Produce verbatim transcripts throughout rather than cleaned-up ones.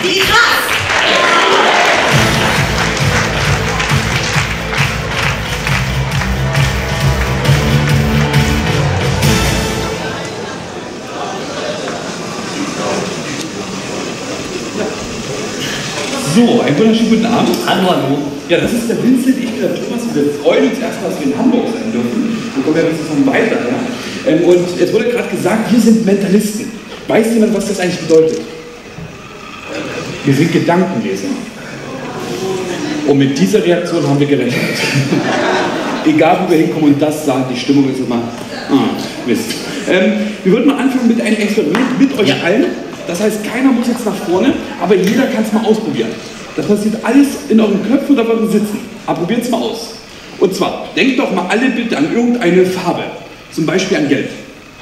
Wie krass! So, einen wunderschönen guten Abend. Hallo, hallo. Ja, das ist der Vincent, ich bin der Thomas und wir freuen uns erstmal, dass wir in Hamburg sein dürfen. Wir kommen ja ein bisschen von weiter, ja. Ähm, und jetzt wurde gerade gesagt, wir sind Mentalisten. Weiß jemand, was das eigentlich bedeutet? Wir sind Gedankenleser. Und mit dieser Reaktion haben wir gerechnet. Egal, wo wir hinkommen und das sagen, die Stimmung ist immer, ah, Mist. Ähm, wir würden mal anfangen mit einem Experiment mit euch ja. allen. Das heißt, keiner muss jetzt nach vorne, aber jeder kann es mal ausprobieren. Das passiert alles in euren Köpfen oder euren Sitzen. Aber probiert es mal aus. Und zwar, denkt doch mal alle bitte an irgendeine Farbe. Zum Beispiel an Gelb.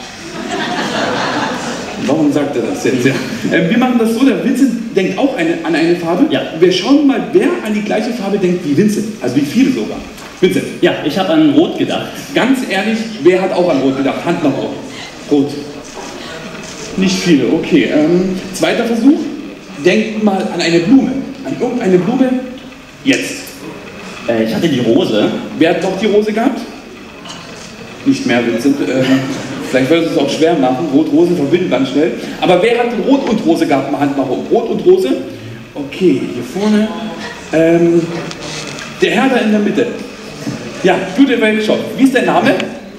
Warum sagt er das jetzt? Ja. Ähm, wir machen das so, der Vincent denkt auch eine, an eine Farbe. Ja. Wir schauen mal, wer an die gleiche Farbe denkt wie Vincent. Also wie viele sogar. Vincent. Ja, ich habe an Rot gedacht. Ganz ehrlich, wer hat auch an Rot gedacht? Hand nach oben. Rot. Nicht viele, okay. Ähm, zweiter Versuch. Denkt mal an eine Blume. An irgendeine Blume. Jetzt. Äh, ich hatte die Rose. Wer hat noch die Rose gehabt? Nicht mehr, Vincent. Ähm, vielleicht wird es auch schwer machen. Rot, Rose verbinden ganz schnell. Aber wer hat Rot und Rose gehabt? Mal Hand nach oben. Rot und Rose. Okay, hier vorne. Ähm, der Herr da in der Mitte. Ja, du der Weltshop. Wie ist dein Name?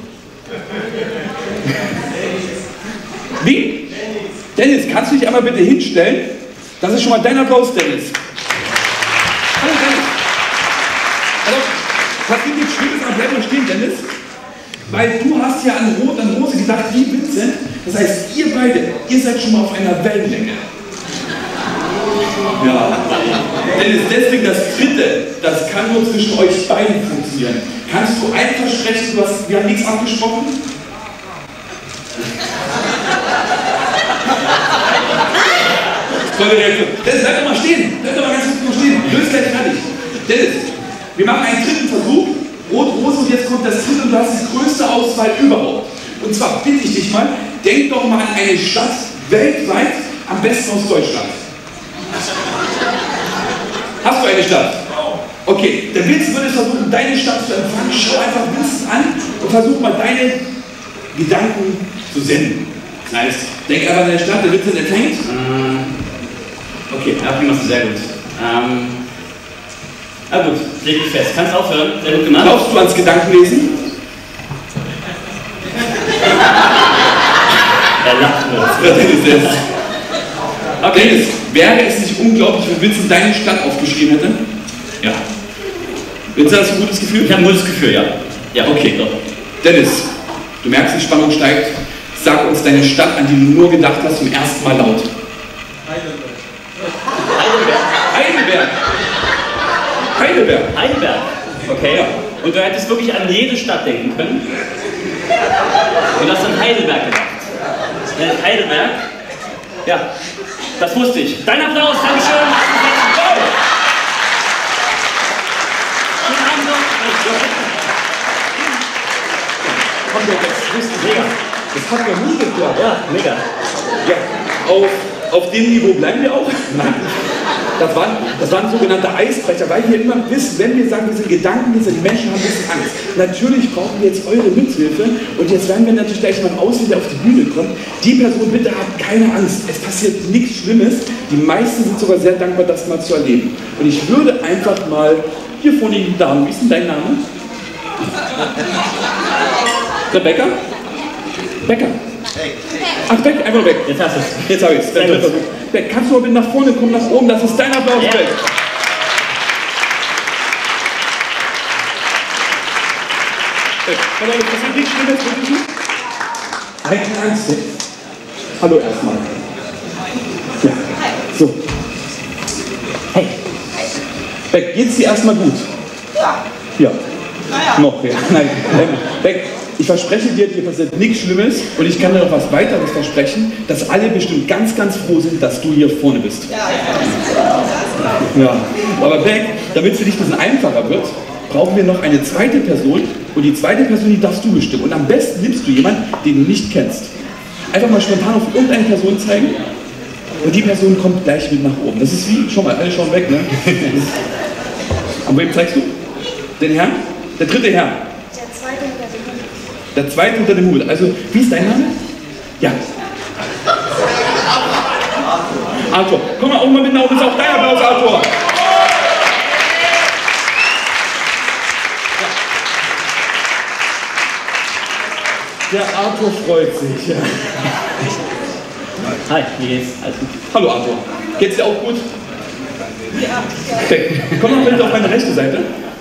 Wie? Dennis, kannst du dich einmal bitte hinstellen? Das ist schon mal dein Applaus, Dennis. Hallo, Dennis. Also, passiert nichts Schlimmes, aber bleib mal stehen, Dennis. Weil du hast ja an Rot, an Rose gedacht, wie Vincent. Das heißt, ihr beide, ihr seid schon mal auf einer Wellenlänge. Ja. Dennis, deswegen das Dritte, das kann nur zwischen euch beiden funktionieren. Kannst du ein Versprechen, du hast, wir haben nichts abgesprochen? Tolle Reaktion. Dennis, bleib doch mal stehen. Bleib doch mal ganz kurz mal stehen. Du bist gleich fertig. Dennis, wir machen einen dritten Versuch. Rot, Rose und jetzt kommt das dritte und du hast die größte Auswahl überhaupt. Und zwar bitte ich dich mal, denk doch mal an eine Stadt weltweit, am besten aus Deutschland. Hast du eine Stadt? Okay, der Vincent würde versuchen, deine Stadt zu empfangen. Schau einfach Vincent an und versuch mal deine Gedanken zu senden. Das heißt, denk einfach an deine Stadt, der Vincent empfängt. Okay, ja, prima, sehr gut. Ähm, na gut, leg dich fest. Kannst aufhören? Sehr gut gemacht. Glaubst du ans Gedankenlesen? Er lacht nur. Dennis, okay. Dennis, wäre es nicht unglaublich, wenn Vincent deine Stadt aufgeschrieben hätte? Ja. Vincent, hast du ein gutes Gefühl? Ich habe ein gutes Gefühl, ja. Ja, okay, doch. Dennis, du merkst, die Spannung steigt. Sag uns deine Stadt, an die du nur gedacht hast, zum ersten Mal laut. Heidelberg. Heidelberg. Heidelberg. Heidelberg. Okay. Ja. Und du hättest wirklich an jede Stadt denken können. Und hast an Heidelberg gedacht. Ja, Heidelberg. Ja, das wusste ich. Dein Applaus, Dankeschön. Guten Abend noch. Komm, das ist mega. Das hat ja nie geklappt. Ja, mega. Ja, auf, auf dem Niveau bleiben wir auch. Nein. Das waren, das waren sogenannte Eisbrecher, weil wir immer wissen, wenn wir sagen, wir sind Gedankenleser, die Menschen haben ein bisschen Angst. Natürlich brauchen wir jetzt eure Mithilfe und jetzt werden wir natürlich gleich mal aussehen, der auf die Bühne kommt. Die Person, bitte habt keine Angst, es passiert nichts Schlimmes. Die meisten sind sogar sehr dankbar, das mal zu erleben. Und ich würde einfach mal hier vorne die Damen, wie ist denn dein Name? Rebecca? Becker. Ach, Beck, einfach weg. Jetzt hast du es. Jetzt habe ich es. Beck, kannst du mal bitte nach vorne kommen, nach oben? Das ist dein Applaus, ja. Beck. Beck, hallo, das ist nichts Schlimmes, bitte. Keine Angst. Hallo erstmal. Ja, so. Hey. Beck, geht's dir erstmal gut? Ja. Ja. Naja. Noch, ja. Nein. Beck, ich verspreche dir, dir passiert nichts Schlimmes und ich kann dir noch was weiteres versprechen, dass alle bestimmt ganz, ganz froh sind, dass du hier vorne bist. Ja, ja. Ja. Aber Beck, damit es für dich ein bisschen einfacher wird, brauchen wir noch eine zweite Person und die zweite Person, die darfst du bestimmen. Und am besten nimmst du jemanden, den du nicht kennst. Einfach mal spontan auf irgendeine Person zeigen. Und die Person kommt gleich mit nach oben. Das ist wie, schau mal, alle schauen weg, ne? Und wem zeigst du? Den Herrn? Der dritte Herr. Der zweite unter dem Hut. Der zweite unter dem Hut. Also, wie ist dein Name? Ja. Arthur. Komm mal auch mal mit nach oben. Das ist auch dein Applaus, Arthur. Der Arthur freut sich. Ja. Hi, wie geht's? Alles gut? Hallo Arthur. Geht's dir auch gut? Ja. Okay. Komm mal bitte auf meine rechte Seite.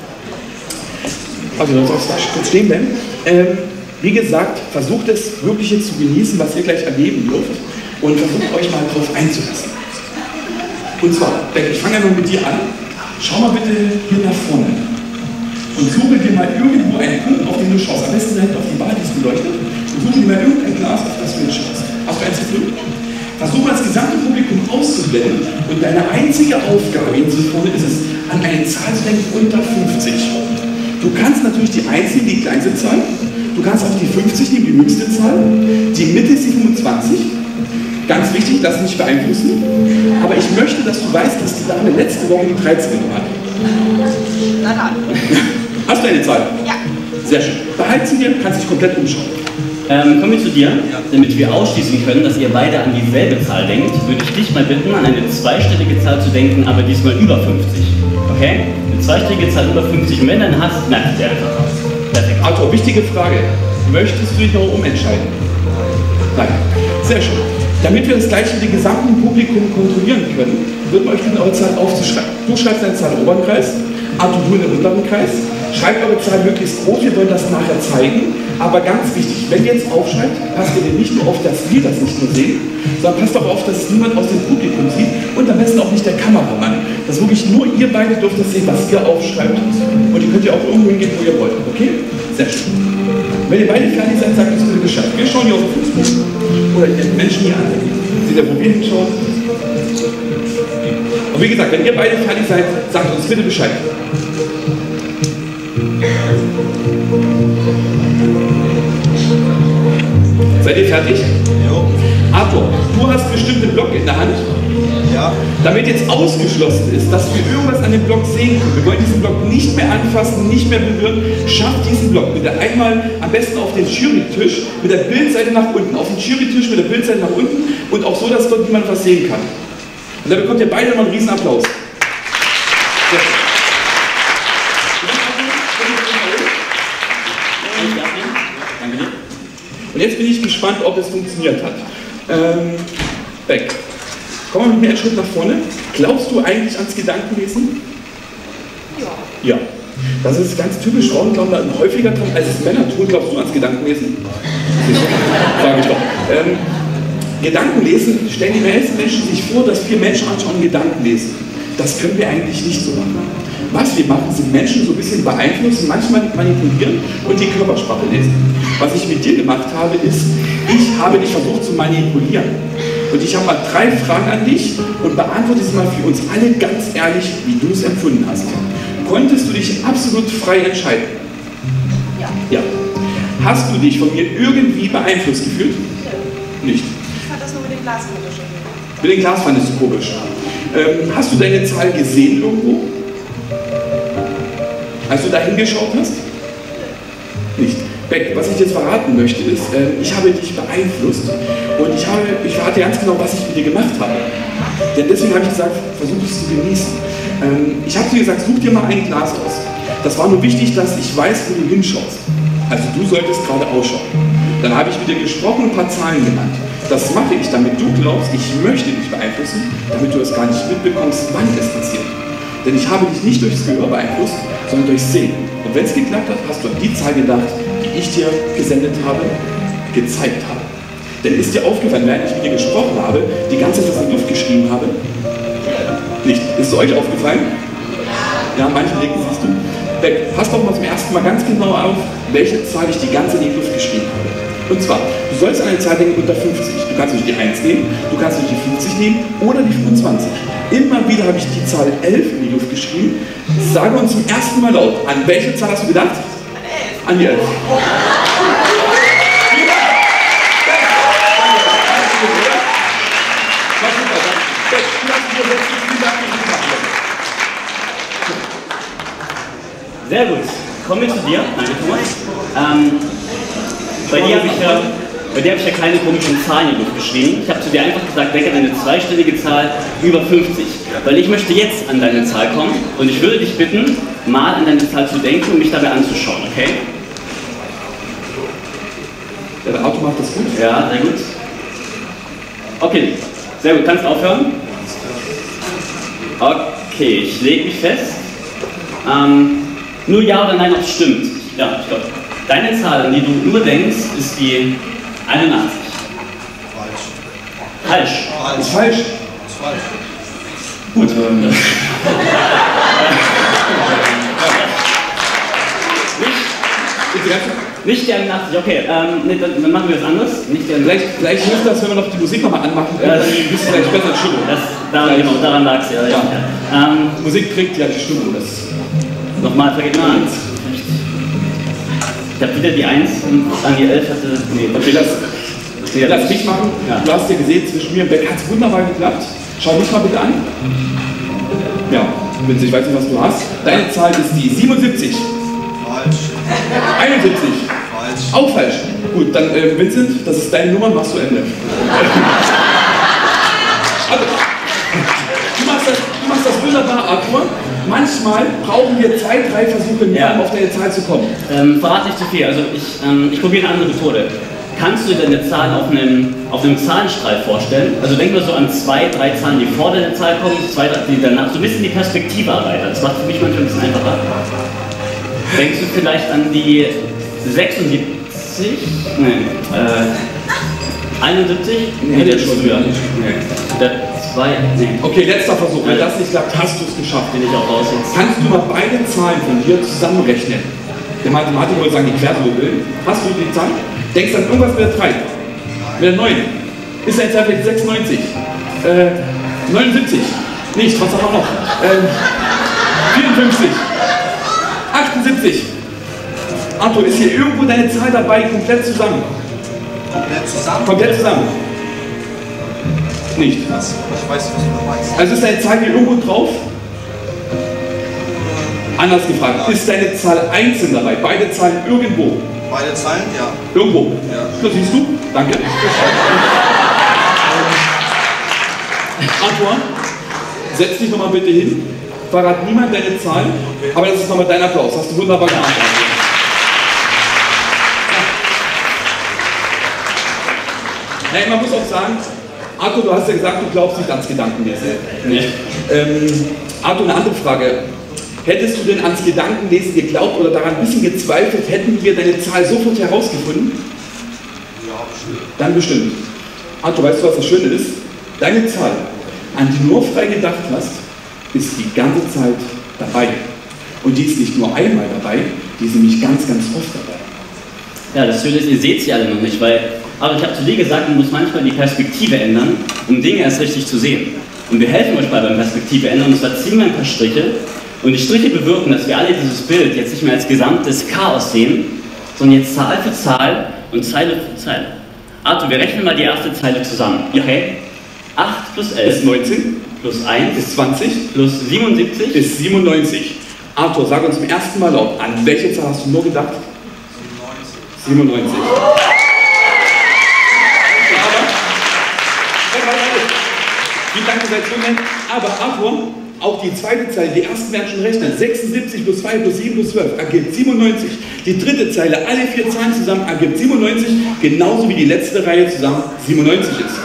Also, du sollst kurz stehen bleiben. Ähm, wie gesagt, versucht es wirklich jetzt zu genießen, was ihr gleich erleben dürft. Und versucht euch mal drauf einzulassen. Und zwar, ich fange ja noch mit dir an. Schau mal bitte hier nach vorne. Und suche dir mal irgendwo einen Punkt, auf den du schaust. Am besten direkt auf die Bar, die ist beleuchtet. Und suche dir mal irgendein Glas, auf das du jetzt schaust. Hast du eins gefüllt? Versuch mal das gesamte Publikum auszublenden. Und deine einzige Aufgabe jetzt hier vorne ist es, an eine Zahl zu denken unter fünfzig. Du kannst natürlich die eins nehmen, die kleinste Zahl. Du kannst auch die fünfzig nehmen, die höchste Zahl. Die Mitte ist die fünfundzwanzig. Ganz wichtig, das nicht beeinflussen. Aber ich möchte, dass du weißt, dass die Dame letzte Woche die dreizehn genommen hat. Na dann. Hast du eine Zahl? Ja. Sehr schön. Behalt sie dir, kannst dich komplett umschauen. Ähm, kommen wir zu dir. Damit wir ausschließen können, dass ihr beide an dieselbe Zahl denkt, würde ich dich mal bitten, an eine zweistellige Zahl zu denken, aber diesmal über fünfzig. Okay? Eine zweistellige Zahl über fünfzig. Und wenn du dann hast, merkt ihr einfach was. Perfekt. Arthur, wichtige Frage. Möchtest du dich noch umentscheiden? Nein. Sehr schön. Damit wir das gleich mit dem gesamten Publikum kontrollieren können, wird euch bitten, eure Zahl aufzuschreiben. Du schreibst deine Zahl im oberen Kreis, Arthur, du in den unteren Kreis. Schreibt eure Zahl möglichst groß, wir wollen das nachher zeigen. Aber ganz wichtig, wenn ihr jetzt aufschreibt, passt ihr nicht nur auf, dass wir das nicht nur sehen, sondern passt auch auf, dass es niemand aus dem Publikum sieht und am besten auch nicht der Kameramann. Dass wirklich nur ihr beide dürft das sehen, was ihr aufschreibt. Und ihr könnt ja auch irgendwo hingehen, wo ihr wollt. Okay? Sehr schön. Wenn ihr beide fertig seid, sagt uns bitte Bescheid. Wir schauen hier auf den Fußboden oder die Menschen hier an. Seht ihr, wo wir hinschauen? Und wie gesagt, wenn ihr beide fertig seid, sagt uns bitte Bescheid. Seid ihr fertig? Jo. Arthur, du hast bestimmt einen Block in der Hand. Ja. Damit jetzt ausgeschlossen ist, dass wir irgendwas an dem Block sehen können. Wir wollen diesen Block nicht mehr anfassen, nicht mehr berühren. Schafft diesen Block bitte einmal am besten auf den Jury-Tisch mit der Bildseite nach unten. Auf den Jury-Tisch mit der Bildseite nach unten und auch so, dass dort niemand was sehen kann. Und da bekommt ihr beide mal einen riesen Applaus. Ja. Und jetzt bin ich gespannt, ob es funktioniert hat. Ähm, weg. Komm mal mit mir einen Schritt nach vorne. Glaubst du eigentlich ans Gedankenlesen? Ja. Ja. Das ist ganz typisch. Frauen glauben da häufiger dran, als es Männer tun. Glaubst du ans Gedankenlesen? Frage ich doch. Ähm, Gedankenlesen, stellen die meisten Menschen sich vor, dass wir Menschen anschauen und Gedanken lesen. Das können wir eigentlich nicht so machen. Was wir machen, sind Menschen so ein bisschen beeinflussen, manchmal manipulieren und die Körpersprache lesen. Was ich mit dir gemacht habe, ist, ich habe dich versucht zu manipulieren. Und ich habe mal drei Fragen an dich und beantworte sie mal für uns alle ganz ehrlich, wie du es empfunden hast. Konntest du dich absolut frei entscheiden? Ja. Ja. Hast du dich von mir irgendwie beeinflusst gefühlt? Nicht. Ich fand das nur mit dem Glas komisch. Mit dem Glas fandest du komisch. Ähm, hast du deine Zahl gesehen irgendwo? Als du da hingeschaut hast? Nicht. Beck, was ich jetzt verraten möchte ist, äh, ich habe dich beeinflusst und ich, habe, ich verrate ganz genau, was ich mit dir gemacht habe. Denn deswegen habe ich gesagt, versuch es zu genießen. Ähm, ich habe dir gesagt, such dir mal ein Glas aus. Das war nur wichtig, dass ich weiß, wo du hinschaust. Also du solltest gerade ausschauen. Dann habe ich mit dir gesprochen und ein paar Zahlen genannt. Das mache ich, damit du glaubst, ich möchte dich beeinflussen, damit du es gar nicht mitbekommst, wann es passiert. Denn ich habe dich nicht durchs Gehör beeinflusst, sondern durchs Sehen. Und wenn es geklappt hat, hast du an die Zahl gedacht, die ich dir gesendet habe, gezeigt habe. Denn ist dir aufgefallen, während ich mit dir gesprochen habe, die ganze Zeit was in die Luft geschrieben habe? Nicht. Ist es euch aufgefallen? Ja, manche Dinge siehst du. Beck, pass doch mal zum ersten Mal ganz genau auf, welche Zahl ich die ganze Zeit in die Luft geschrieben habe. Und zwar, du sollst an eine Zahl denken unter fünfzig. Du kannst nicht die eins nehmen, du kannst nicht die fünfzig nehmen oder die fünfundzwanzig. Immer wieder habe ich die Zahl elf in die Luft geschrieben. Sage uns zum ersten Mal laut, an welche Zahl hast du gedacht? An die elf. kommen wir zu dir. Danke, Thomas. Ähm, bei dir habe ich ja... Bei dir habe ich ja keine komischen Zahlen in die Luft geschrieben. Ich habe zu dir einfach gesagt, denke an eine zweistellige Zahl über fünfzig. Weil ich möchte jetzt an deine Zahl kommen und ich würde dich bitten, mal an deine Zahl zu denken und mich dabei anzuschauen, okay? Ja, der Auto macht das gut. Ja, sehr gut. Okay, sehr gut. Kannst aufhören? Okay, ich lege mich fest. Ähm, nur ja oder nein, ob es stimmt. Ja, ich glaube. Deine Zahl, an die du nur denkst, ist die einundachtzig. Falsch. Falsch. Falsch. Ist falsch. Ist falsch. Gut. Ähm, Nicht, nicht die einundachtzig, okay. Ähm, nee, dann, dann machen wir was anderes. Nicht die vielleicht, vielleicht hilft das, wenn wir noch die Musik nochmal anmachen. Ja, Dann bist du vielleicht besser in Stimmung. Das, daran, genau, daran lag es ja. Ja. ja. Ähm, Musik trägt ja die Stimmung. Das Nochmal, vergeht mal eins. Ich habe wieder die eins und an die elf hatte. Nee, Okay, lass, nee, lass mich machen. Ja. Du hast ja gesehen, zwischen mir und Beck hat es wunderbar geklappt. Schau mich mal bitte an. Ja, Vincent, ich weiß nicht, was du hast. Deine Zahl ist die siebenundsiebzig. Falsch. einundsiebzig. Falsch. Auch falsch. Gut, dann äh, Vincent, das ist deine Nummer, machst du Ende. Also, du, machst das, du machst das wunderbar, Arthur. Manchmal brauchen wir zwei, drei Versuche mehr, Ja. um auf deine Zahl zu kommen. Ähm, verrat nicht zu viel, also ich, ähm, ich probiere eine andere Methode. Kannst du dir deine Zahl auf einem, auf einem Zahlenstrahl vorstellen? Also denk mal so an zwei, drei Zahlen, die vor deiner Zahl kommen, zwei, drei, die danach, so ein bisschen die Perspektive erweitern. Das macht für mich manchmal ein bisschen einfacher. Denkst du vielleicht an die sechsundsiebzig? Nein, äh, einundsiebzig? Nee, der ist schon früher. nicht. Nee. Der zwei, nee. Okay, letzter Versuch. Wenn Ja. das nicht klappt, hast du es geschafft. Bin ich auch raus jetzt. Kannst du mal beide Zahlen von dir zusammenrechnen? Der Mathematiker würde sagen, die Quersumme. Hast du die Zahl? Denkst an irgendwas mit der drei? Mit der neun? Ist deine Zahl vielleicht sechsundneunzig? Äh, neunundsiebzig? Nicht, was haben wir noch? Ähm, vierundfünfzig? achtundsiebzig? Arthur, ist hier irgendwo deine Zahl dabei, komplett zusammen? Komplett zusammen. Komplett zusammen? Nicht. Was? Ich weiß nicht, was du da meinst. Also ist deine Zahl hier irgendwo drauf? Anders gefragt, ist deine Zahl einzeln dabei? Beide Zahlen irgendwo? Beide Zahlen? Ja. Irgendwo? Ja. Das siehst du? Danke. Arthur, setz dich nochmal bitte hin. Verrat niemand deine Zahl, aber das ist nochmal dein Applaus. Hast du wunderbar gemacht. Hey, man muss auch sagen, Arthur, du hast ja gesagt, du glaubst nicht ans Gedankenlesen. Nee. Ähm, Arthur, eine andere Frage. Hättest du denn ans Gedankenlesen geglaubt oder daran ein bisschen gezweifelt, hätten wir deine Zahl sofort herausgefunden? Ja, bestimmt. Dann bestimmt. Arthur, weißt du, was das Schöne ist? Deine Zahl, an die du nur frei gedacht hast, ist die ganze Zeit dabei. Und die ist nicht nur einmal dabei, die ist nämlich ganz, ganz oft dabei. Ja, das Schöne ist, ihr seht sie alle noch nicht, weil, aber ich habe zu dir gesagt, man muss manchmal die Perspektive ändern, um Dinge erst richtig zu sehen. Und wir helfen euch bei beim Perspektive ändern, und zwar ziehen wir ein paar Striche, und die Striche bewirken, dass wir alle dieses Bild jetzt nicht mehr als gesamtes Chaos sehen, sondern jetzt Zahl für Zahl und Zeile für Zeile. Arthur, wir rechnen mal die erste Zeile zusammen. Okay? acht plus elf Ist neunzehn, plus eins ist zwanzig, plus siebenundsiebzig ist siebenundneunzig. Arthur, sag uns zum ersten Mal laut, an welche Zahl hast du nur gedacht? siebenundneunzig. Aber, wie lange seid ihr nett? Aber Arthur, auch die zweite Zeile, die ersten werden schon rechnen. sechsundsiebzig plus zwei plus sieben plus zwölf ergibt siebenundneunzig. Die dritte Zeile, alle vier Zahlen zusammen, ergibt siebenundneunzig, genauso wie die letzte Reihe zusammen siebenundneunzig ist.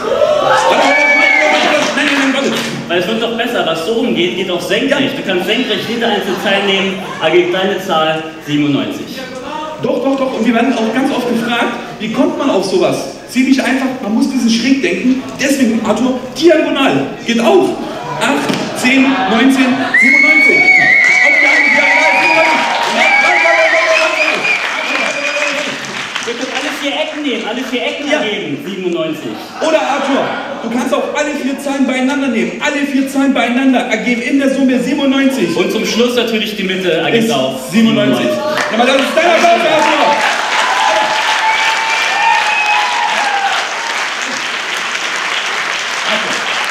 Nein, nein, nein, warte. Weil es wird doch besser, was so rumgeht, geht auch senkrecht. Du kannst senkrecht jede einzelne Zahl nehmen, ergibt deine Zahl siebenundneunzig. Doch, doch, doch. Und wir werden auch ganz oft gefragt, wie kommt man auf sowas? Ziemlich einfach, man muss ein bisschen schräg denken. Deswegen, Arthur, diagonal geht auch. acht, zehn, neunzehn, siebenundneunzig. Auf die andere Diagonal, siebenundneunzig. Ihr könnt alle vier Ecken nehmen, alle vier Ecken Ja. ergeben, siebenundneunzig. Oder Arthur, du kannst auch alle vier Zahlen beieinander nehmen. Alle vier Zahlen beieinander ergeben in der Summe siebenundneunzig. Und zum Schluss natürlich die Mitte ergibt Ist auch siebenundneunzig. Ja, mal, das ist dein Applaus, Arthur.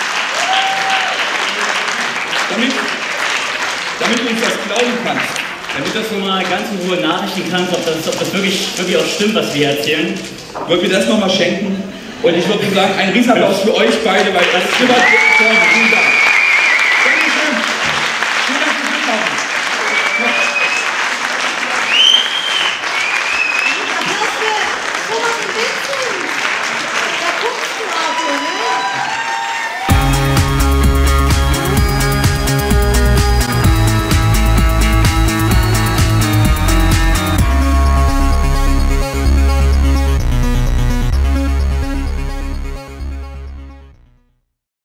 Damit, damit du uns das glauben kannst, Damit du schon mal ganz in Ruhe nachrichten kannst, ob das, ob das wirklich, wirklich auch stimmt, was wir hier erzählen. Würden wir das nochmal schenken? Und ich würde sagen, ein Riesenapplaus für euch beide, weil das ist immer vielen Dank.